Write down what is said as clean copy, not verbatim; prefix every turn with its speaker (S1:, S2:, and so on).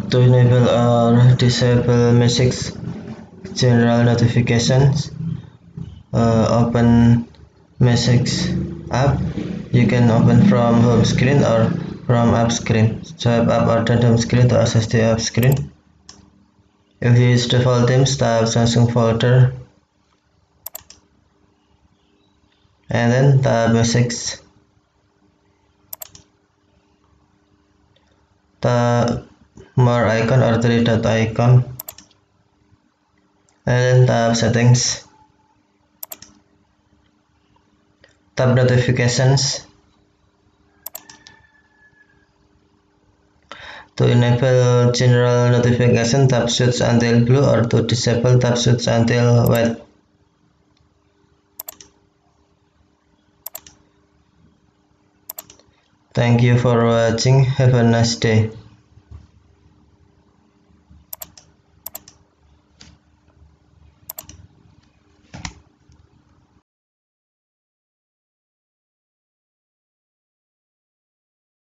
S1: To enable or disable message general notifications, open message app. You can open from home screen or from app screen. Swipe up or down home screen to access the app screen. If you use default themes, tap Samsung folder and then tap message. Tap more icon or three dot icon and then tap settings. Tap notifications. To enable general notification, tap switch until blue, or to disable, tap switch until white. Thank you for watching. Have a nice day.